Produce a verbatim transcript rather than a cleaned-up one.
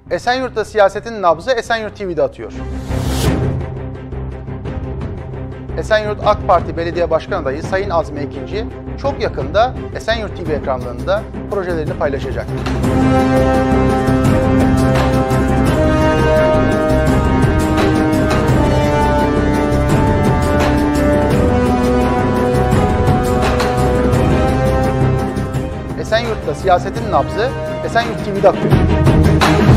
Esenyurt'ta siyasetin nabzı Esenyurt T V'de atıyor. Esenyurt AK Parti Belediye Başkan Adayı Sayın Azmi Ekinci çok yakında Esenyurt T V ekranlarında projelerini paylaşacak. Esenyurt'ta siyasetin nabzı Esenyurt T V'de atıyor.